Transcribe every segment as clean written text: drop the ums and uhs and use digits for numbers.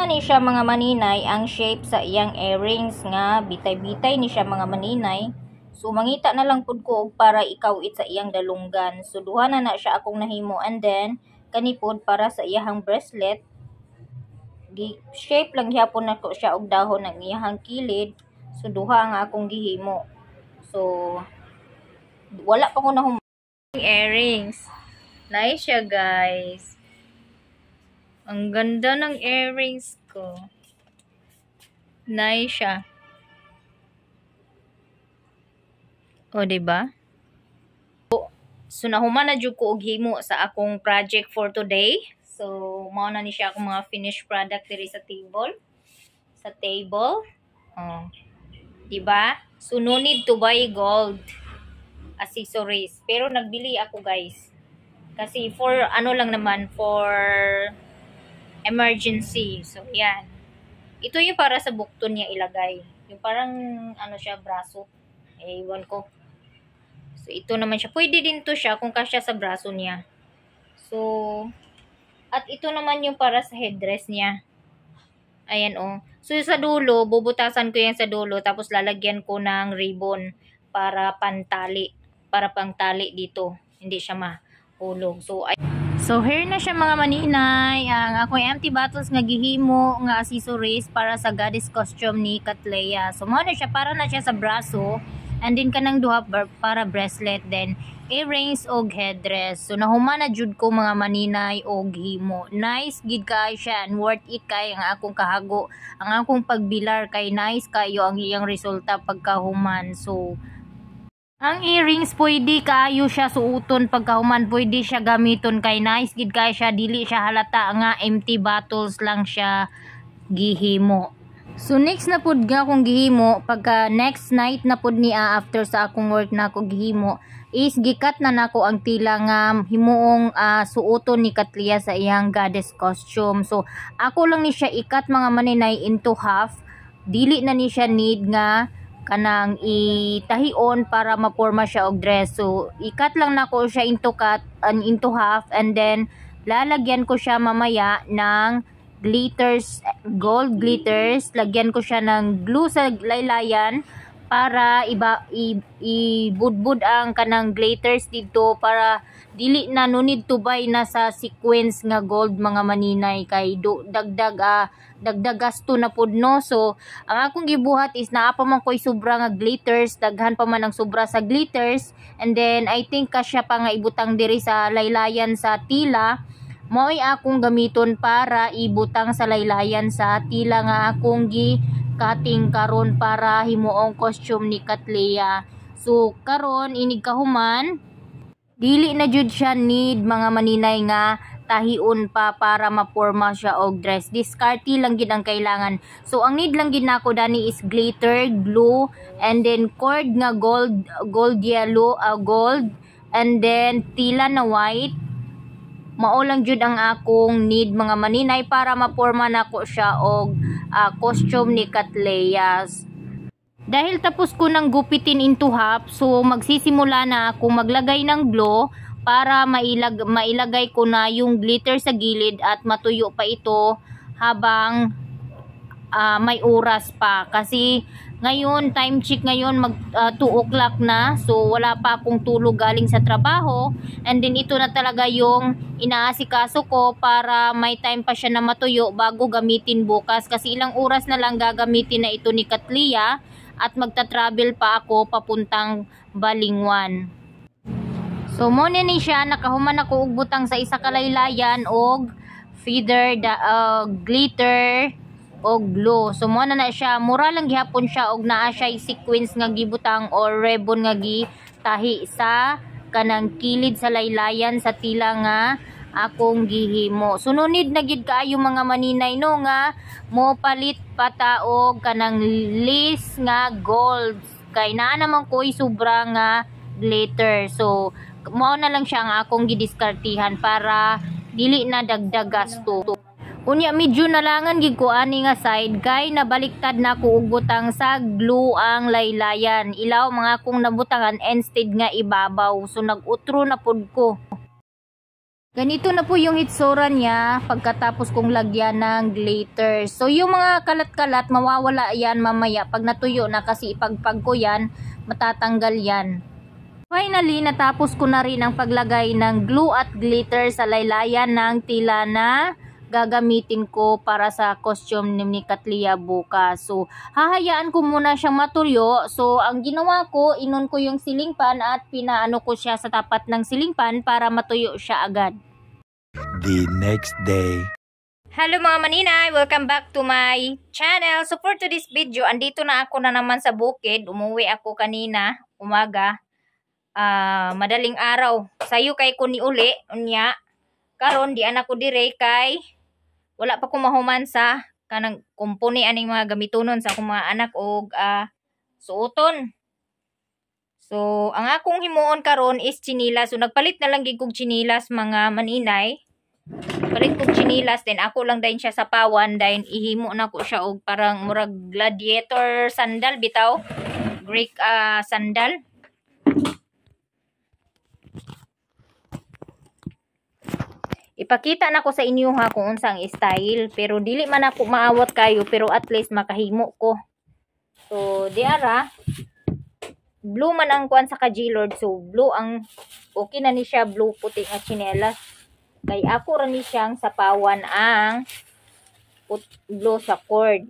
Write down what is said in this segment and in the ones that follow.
na ni siya mga maninay ang shape sa iyang earrings nga bitay-bitay ni siya mga maninay. So mangita na lang pud ko para ikawit sa iyang dalunggan. So duha na siya akong nahimo, and then kanipod para sa iyahang bracelet. Di shape lang gyapon nako siya og dahon ng iyahang kilid. So duha nga akong gihimo. So wala pa ko na earrings. Nice siya, guys. Ang ganda ng earrings ko. Nice siya. O, diba? So, nahuman na jud ko og himo sa akong project for today. So, mao na ni siya akong mga finished product diri sa table. Sa table. Oh. Diba? So, no need to buy gold accessories. Pero, nagbili ako, guys. Kasi, for ano lang naman, for emergency. So, yan. Ito yung para sa bukton niya ilagay. Yung parang, ano siya, braso. Ewan ko. So, ito naman siya. Pwede din to siya kung kasya sa braso niya. So, at ito naman yung para sa headdress niya. Ayan, oh. So, sa dulo, bubutasan ko yan sa dulo. Tapos, lalagyan ko ng ribbon para pantali. Para pangtali dito. Hindi siya mahulog. So, here na siya mga maninay. Ang akong empty bottles nga gihimo nga accessories para sa goddess costume ni Katleya. So, mo na siya. Para na siya sa braso. And then, kanang duha para bracelet. Then, earrings o headdress. So, nahuman na jud ko mga maninay o himo. Nice gid kay siya. And worth it kay ang akong kahago. Ang akong pagbilar kay nice kayo ang iyang resulta pagkahuman. So, ang earrings pwede kaayo siya suoton pagkahuman, pwede siya gamiton kay nice gid kay siya, dili siya halata nga empty bottles lang siya gihimo. So next na pud nga akong gihimo pagka next night na pud niya after sa akong work na ako gihimo is gikat na nako ang tila nga himuong suoton ni Katleya sa iyang goddess costume. So ako lang ni siya ikat mga maninay into half, dili na ni siya need nga kanang itahion para maporma siya og dress. So ikat lang nako siya into half, and then lalagyan ko siya mamaya ng glitters, gold glitters. Lagyan ko siya ng glue sa laylayan para ibudbud ang kanang glitters dito para dili na nunid tubay na sa sequence nga gold mga maninay kay dagdag gasto na pud no. So ang akong gibuhat is naa pa man koy sobra nga glitters, daghan pa man ang sobra sa glitters, and then I think kasya pa nga ibutang diri sa laylayan sa tila. Mo'y akong gamiton para ibutang sa laylayan sa tila nga akong cutting karon para himuong costume ni Katleya. So karon inig kahuman, dili na jud siya need mga maninay nga tahion pa para maporma siya og dress. Discarte lang gid ang kailangan. So ang need lang gid nako dani is glitter, glue, and then cord nga gold yellow, gold, and then tila na white. Mao lang jud ang akong need mga maninay para maporma nako siya og costume ni Katleya. Dahil tapos ko nang gupitin into half, so magsisimula na ako maglagay ng glue para mailagay ko na yung glitter sa gilid at matuyo pa ito habang may oras pa. Kasi ngayon, time check ngayon, 2 o'clock na. So, wala pa akong tulog galing sa trabaho. And then, ito na talaga yung inaasikaso ko para may time pa siya na matuyo bago gamitin bukas. Kasi ilang oras na lang gagamitin na ito ni Katleya at magta-travel pa ako papuntang Balingwan. So, muna ni siya, nakahuman ako og butang sa isa kalaylayan og feather, glitter, o glue. So mo na siya, mura lang gihapon siya og naa siya sequence nga gibutang or ribbon nga gitahi sa kanang kilid sa laylayan sa tila nga akong gihimo. So nunid na gid kaayo mga maninay no nga mo palit pata og kanang lace nga gold kay naa naman ko'y sobra nga glitter. So mo na lang siya ang akong gidiskartihan para dili na dagdag gasto. Unya medyo nalangan gid ko ani nga side kay nabaliktad na ko og butang sa glue ang laylayan. Ilaw mga kong nabutangan instead nga ibabaw. So nag-utro na pud ko. Ganito na po yung hitsura niya pagkatapos kong lagyan ng glitter. So yung mga kalat-kalat mawawala yan mamaya pag natuyo na, kasi ipagpag ko yan, matatanggal yan. Finally, natapos ko na rin ang paglagay ng glue at glitter sa laylayan ng tila na gagamitin ko para sa costume ni Katlia bukas. So, hahayaan ko muna siyang matuyo. So, ang ginawa ko, inon ko yung ceiling fan at pinaano ko siya sa tapat ng ceiling fan para matuyo siya agad. The next day. Hello mga maninay! Welcome back to my channel. So for today's video, andito na ako na naman sa bukid. Umuwi ako kanina, umaga. Madaling araw. Sayo kay ko ni uli, unya. Karon di anak ko dire kay wala pa ko mahuman sa kanang kumpuni aning mga gamitonon sa akong mga anak og suoton. So ang akong himuon karon is chinilas. So nagpalit na lang gid kog chinilas mga maninay. Palit kong chinilas, then ako lang din siya sa pawan, then ihimo na ko siya og parang murag gladiator sandal bitaw, Greek sandal. Ipakita na ko sa inyo ha kung unsang style, pero dili man ako maawat kayo, pero at least makahimo ko. So diara blue man ang kuan sa Kajilord, so blue ang okay na ni siya, blue puti nga chinelas. Kay ako rin siyang sapawan ang blue sa cord.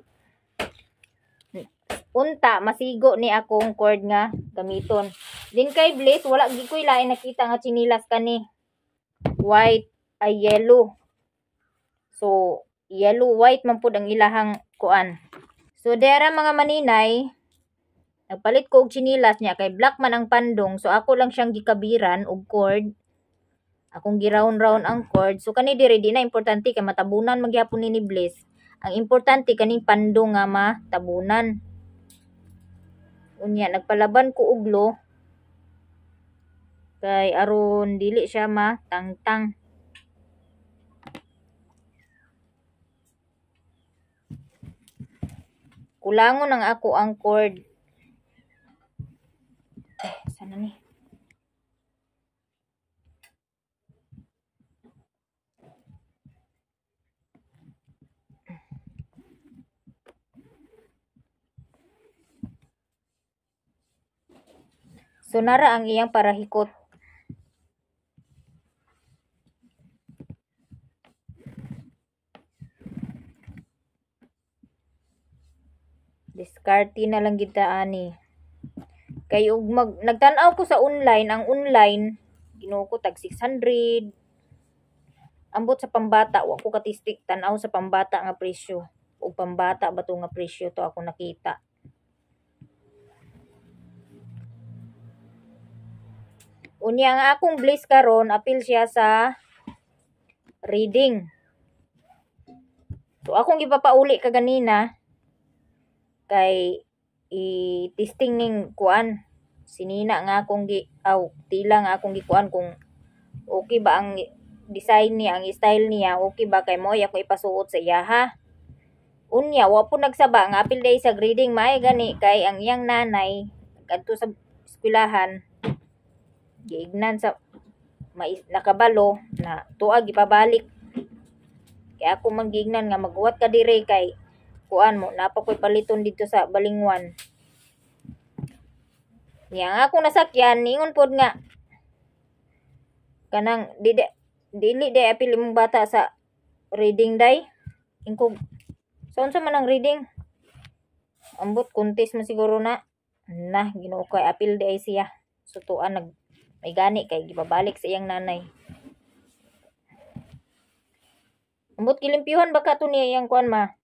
Unta, masigo ni akong cord nga gamiton. Din kay Blaze, wala gikoy lain nakita nga chinilas kani. White ay yellow. So, yellow white man pud ang ilahang kuan. So, dera mga maninay, nagpalit ko og chinilas niya kay black man ang pandong. So, ako lang siyang gikabiran og cord. Akong giround-round ang cord. So, kani dire di na importante kay matabunan magyapon ni Bliss. Ang importante kaning pandong nga matabunan. Unya, nagpalaban ko og glue. Kay aron dili siya matangtang. Kulangon ang ako ang cord. Sana ni? So, nara ang iyang parahikot. Diskarte na lang kita ani. Kay ug nagtan-aw ko sa online, ang online ginuo ko tag 600. Ambot sa pambata, wa ko katistik tan-aw sa pambata nga presyo. O pambata ba to nga presyo to ako nakita. Unya nga akong Bliss karon, apil siya sa reading. So akong ipapauli kaganina kay i-testing ning kuan. Sinina nga akong tila nga akong gikuan kung okay ba ang design niya, ang style niya, okay ba kay mo ako ipasuot sa iya ha. Unya wa po nagsaba nga apil day sa grading may gani kay ang iyang nanay kadto sa eskwelahan giignan sa nakabalo na tuag ipabalik. Kaya ako manggignan nga maghuwat ka dire kay kuan mo napakoy paliton dito sa Balingwan. Yang ako nasakyan ningon pod nga kanang dili day apil imong bata sa reading day. Ingkog saan sa man ang reading? Ambot contest man siguro na. Nah, Ginoo kay apil day siya. Sutuan may gani kay gibabalik sa iyang nanay. Ambot gilimpyuhan baka to niya iyang kuan ma.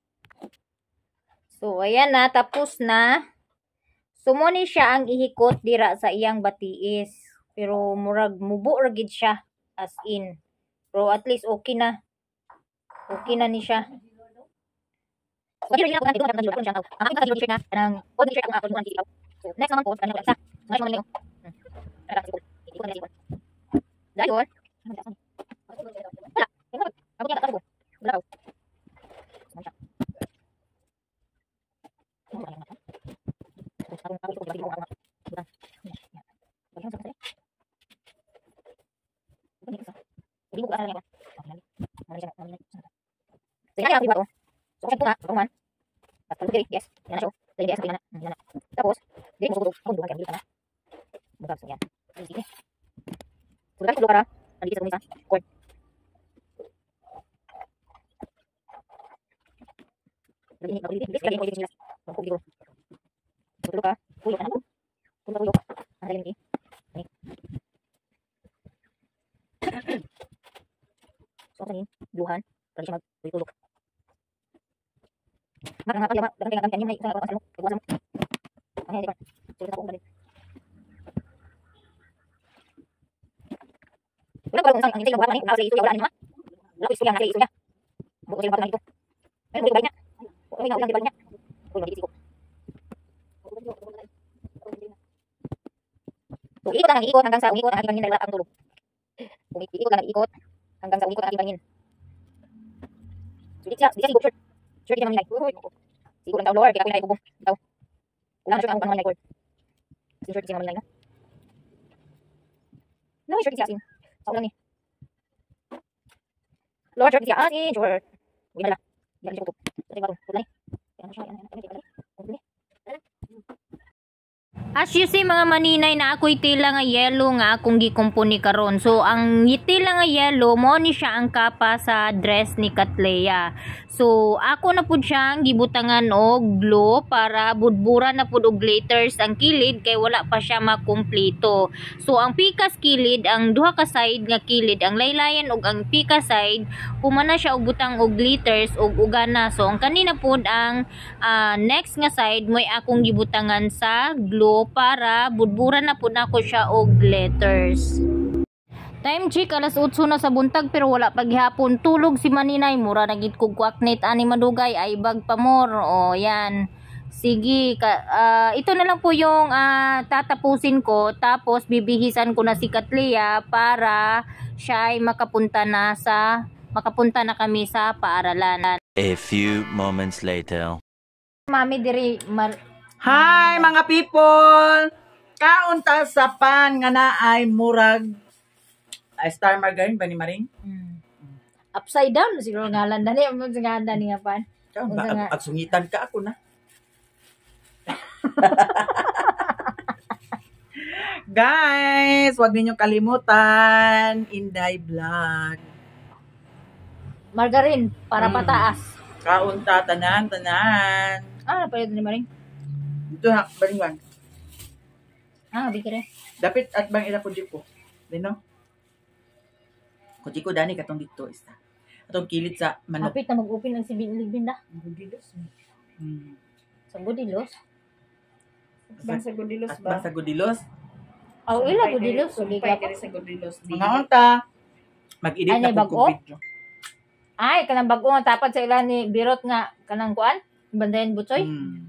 So ayan na, tapos na. Sumuni siya ang ihikot dira sa iyang batiis. Pero murag mubo ra gid siya as in. Pero at least okay na. Okay na ni siya. So, next naman po, Hindi mo ko asal niya. So, yan ang diba to. So, kasi ito na, ito man. Tapos, dili, yes. Yan na siya. Dili, yes, yan na. Tapos, dili mo sugod. Kung duhan ka, dili ka na. Bugab, so yan. Sige. So, dali ko para, nandito sa kumisa. Cord. Dali, dili, dili, dili, dili, dili, dili, tulog ka. Tulog ka na. Tulog ka, tulog. Ang dali, ini. So, sa duhan. Dali siya mag-tulog. Mak, ang hapal, dagang kanya, may isang kawasan mo. Kawasan mo. Ang hindi pa. Tulog ako, balik. Wala ko lang ang hindi magbuhat ni. Wala sa iso niya, wala ni ma. Wala ko iso niya, nasa iso niya. Buko sila magbuhat dito. Ay, mo balik niya. Uy, ulang di balik niya. Uy, mali siko. So, ikot lang ang ikot hanggang sa umikot ang aking pangin na wala ang tulog. Ikot lang ang ikot hanggang sa umikot ang aking pangin. So, di siya sigok shirt. Shirt di naman nilay. Sigok lang tao Lord, kaya ako nilay kubong. Ikaw. Wala na shirt ang nilay cord. Shirt di naman nilay na. No, shirt di siya asin. Sa ulang ni. Lord, shirt di siya asin. Shirt. Huwag na lang. Yan siya kutok. Ito ba ito? Huwag na ni. Yan siya. As you see mga maninay na ako'y tila nga yellow nga akong gikumpuni karon. So ang tila nga yellow mo ni siya ang kapa sa dress ni Katleya. So ako na pud siyang gibutangan og glue para budbura na pud og glitters ang kilid kay wala pa siya makumpleto. So ang pika kilid, ang duha ka side nga kilid, ang laylayan og ang pika side, pumana siya og butang og glitters og ugana. So ang kanina pud ang next nga side mo'y akong gibutangan sa glue para budbura na pud nako siya og letters. Time check alas 8 na sa buntag pero wala pa gihapon tulog si Maninay, mura na gid kog kwaknet ani madugay ay bag pa more. O yan. Sige, ito na lang po yung tatapusin ko tapos bibihisan ko na si Katleya para siya ay makapunta na kami sa paaralan. A few moments later. Mami diri Hi mga people! Kaunta sa pan nga na ay murag Star Margarine ba ni Maring? Upside down siguro ngalan dani mo ngalan ni nga pan. At sungitan ka ako na. Guys, wag ninyong kalimutan Inday Vlog. Margarine para pataas. Kaunta tanan. Pwede ni Maring. Ito ha, balingan. Bigre. Dapat at bang ila ko dito. Dino? Kuti ko dani katong dito isa. Atong kilid sa manok. Kapit na mag-open ng sibilibin da. Gudilos. Sa Gudilos. Sa Gudilos. Ila Gudilos. Sa Gudilos. Mga unta. Mag-edit Ay, na bago? po video. Ay, kanang bago nga tapat sa ilan ni Birot nga kanang kuan. Bandayan Butsoy.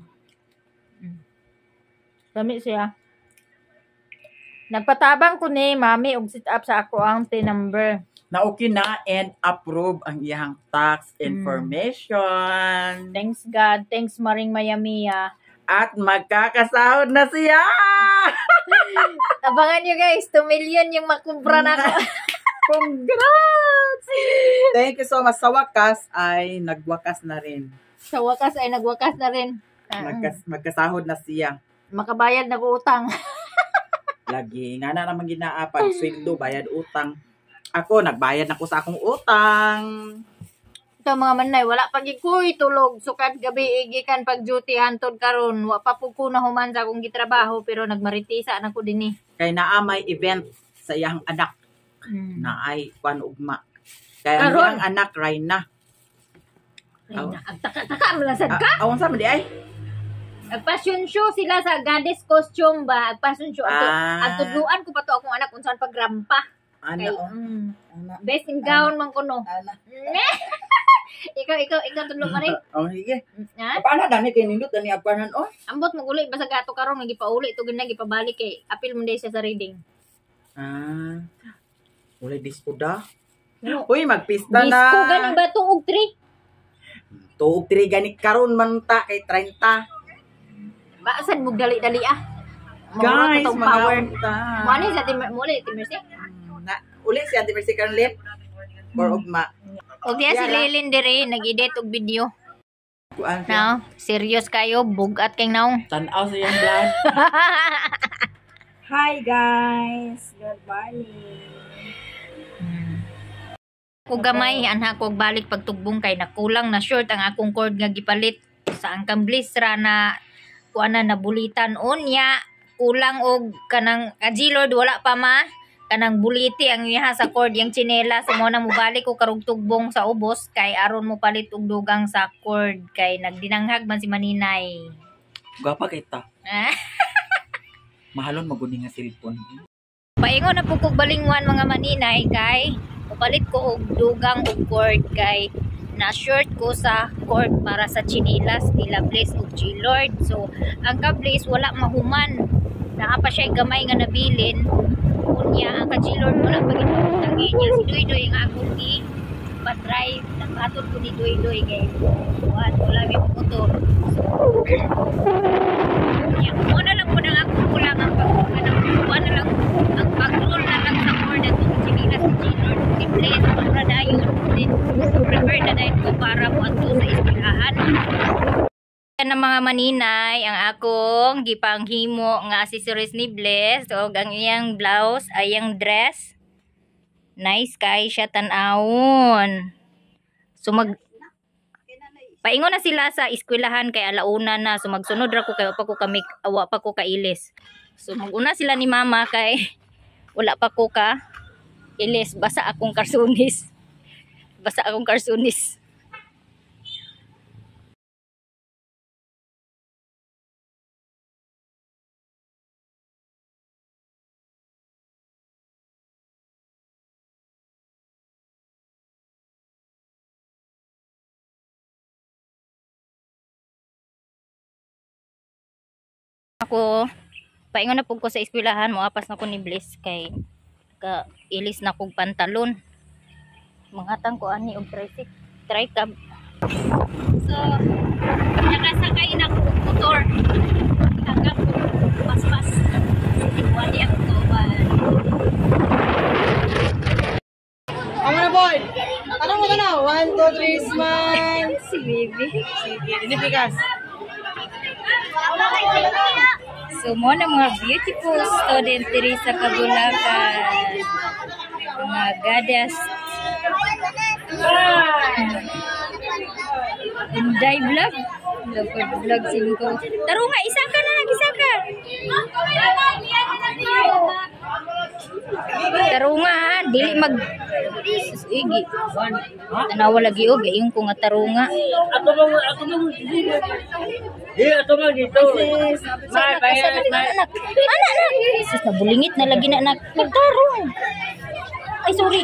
Dami siya. Nagpatabang ko ni Mami og sit up sa ako ang number. Na okay na and approve ang iyang tax information. Thanks God. Thanks Maring Mayamiya. At magkakasahod na siya! Abangan nyo guys, 2 million yung makumpra na ko. Congrats! Thank you so much. Sa wakas ay nagwakas na rin. Sa wakas ay nagwakas na rin. Magkasahod na siya. Makabayad na ko utang. Lagi nga na naman ginaapag sweldo, bayad utang. Ako, nagbayad na ko sa akong utang. Ito mga manay, wala pag iko'y tulog. Sukad gabi, igikan pag duty hantod karon. Wa pa po ko na human sa akong gitrabaho, pero nagmaritisa na ko din eh. Kay naa may event sa iyang anak. Na ay kwan ugma. Kaya ang Karon? iyang anak, Raina. Agtaka-taka, malasad ka? Awan sa di ay? Agpasyon show sila sa goddess costume ba? Agpasyon show. Ang tudluan ko pa to akong anak kung saan pagrampa. Ana, Kay, best in gown man ko no. Ana. ikaw tudlo pa rin. Sige. Ha? Paano dani kay nindot ani agpanan oh? Ambot mo uli basta gato karon nga gipauli to ginag gipabalik kay apil mo day siya sa reading. Ulay diskuda. No. Uy, magpista na. Disco ganing ba tuog 3? Tuog 3 gani karon man ta kay 30. Baasan mo dali-dali ah. Guys, power. unta. Mo ani sa Mercy? Uli si Ate Mercy karon lip. or ugma. Og diya si Yara. Lilin diri nag-edit og video. Kuan siya. No, serious kayo, bugat kay naong. Tanaw sa iyang vlog. Hi guys! Good morning! Kung gamay, anha ko balik pagtugbong kay nakulang na short ang akong cord nga gipalit sa angkang blisra na kuana na bulitan unya kulang og kanang G-Lord wala pa ma kanang buliti ang iha sa cord yung chinela so mo na mo balik ko karog tugbong sa ubos kay aron mo palit og dugang sa cord kay nagdinanghag man si Maninay. Gwapa kita. Ah, Mahalon maguni nga cellphone. paingon na po kog balingwan mga Maninay kay palit ko og dugang og cord kay na short ko sa cord para sa chinilas nila Blaze og G-Lord. So ang ka-Blaze wala mahuman. Naa pa siya gamay nga nabilin. Unya ang ka-G-Lord wala pa ginatangi niya si Doy nga akong pa-drive. Nagpatod ko ni Doy kay wala may motor. Unya na lang po nang akong kulang ang pag-kuha na lang ang pag-roll na lang sa cord at chinilas si G-Lord ni Blaze para dayon din prepare na dahil ko para mo ato sa ispilahan. Yan ang mga Maninay ang akong gipanghimo nga accessories ni Bless. So ang iyang blouse ay ang dress. Nice kay siya tan-awon. So paingon na sila sa eskwelahan kay alauna na. So magsunod ra ko kay awa pa ko kailis. So maguna sila ni mama kay wala pa ko ka ilis basa akong karsunis. Basa akong karsunis. Ako, paingon na po ko sa eskwelahan, moapas na ko ni Bliss kay ilis na kong pantalon. Mangatang ko ani og tricab. So, nakasakay na ko og motor. Hanggang ko paspas. Wali ako tuwan. Ang mga boy! Tanong mo ka na! 1, 2, 3, smile! Si baby. Sige, dinipigas. So, mo na mga beautiful student diri sa Kabulakan. Mga goddess. Inday vlog. Vlog singko. Taro nga, isa ka na lang, isa ka. Taro nga, ha. Dili mag... Igi. Tanawa lagi o, gayon ko nga taro nga. Ako mo dito. Anak. Sus, nabulingit na lagi na anak. Magtarong. Ay, sorry.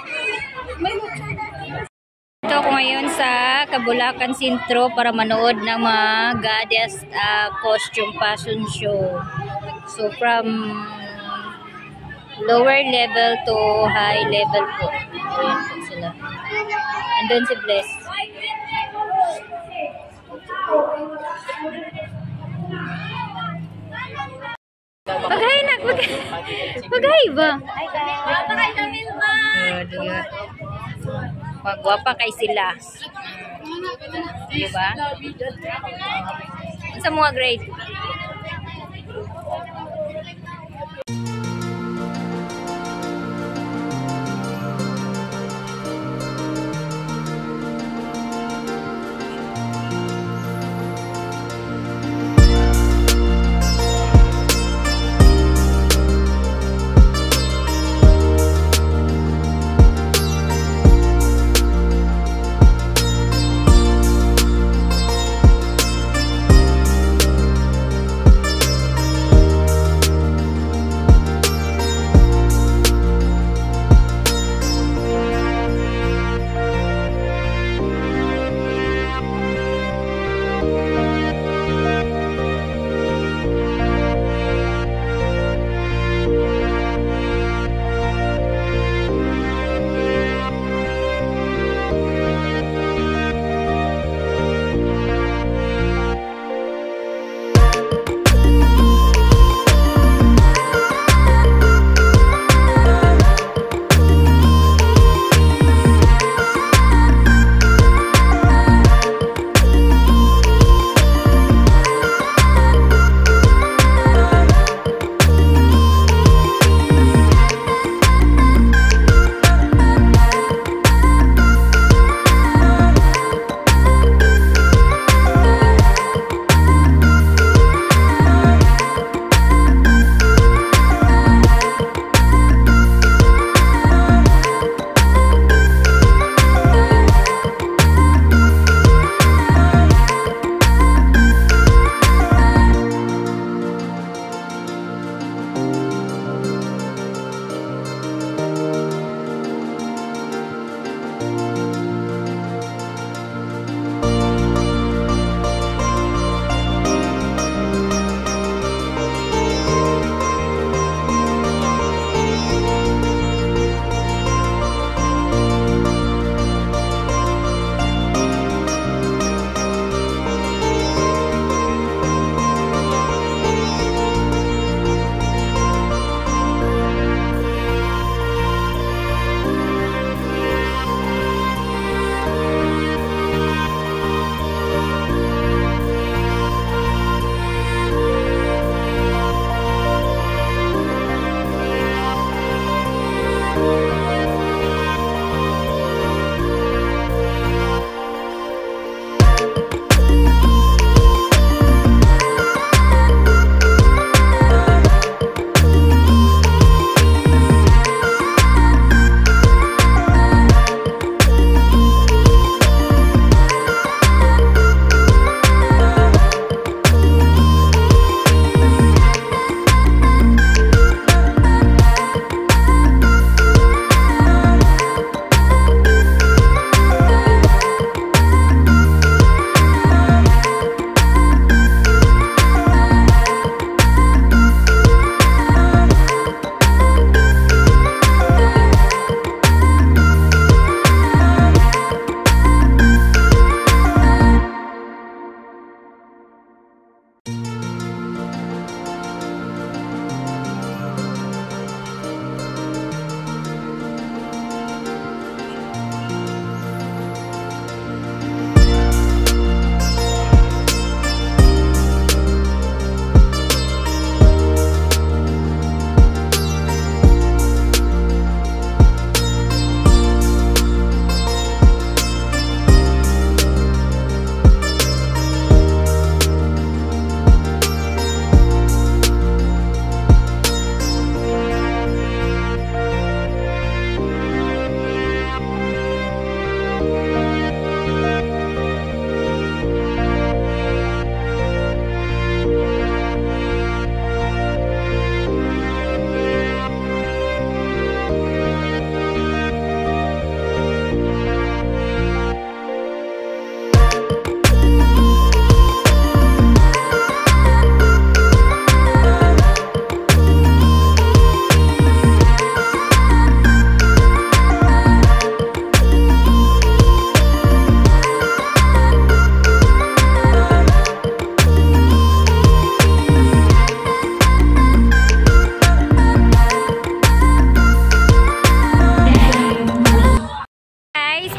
Ito ako ngayon sa Kabulakan Sentro para manood ng mga goddess costume fashion show. So, from lower level to high level po. Ayan po sila. Andun si Bless. Bagay na, bagay ba? Bagay na Milma. Magwapa kay sila. Diba? Sa mga grade.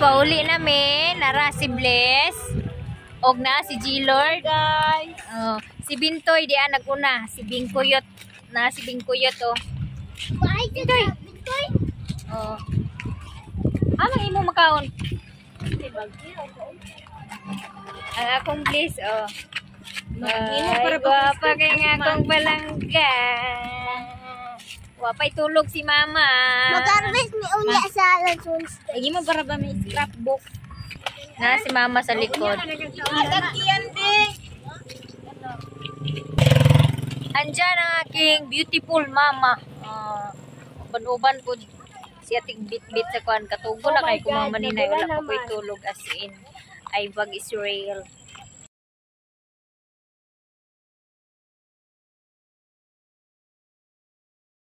pauli namin. Nara si Bless. Og na si G-Lord. Guys. Oh, si Bintoy di naguna. Si Bingkuyot. Na si Bingkuyot oh. Bintoy. Oh. Amang imo makaon. Ang akong Bless oh. Ay, guwapa kay nga akong balangga. Wapay tulog si mama. Mag-harvest ni unya sa Alansun's. Lagi mo para ba may scrapbook? Na si mama sa likod. Lagyan din. Andyan ang aking beautiful mama. Uban-uban po siya bit-bit sa kuan katugo na kay kumama ni wala pa ko'y tulog as in. Ay bag Israel.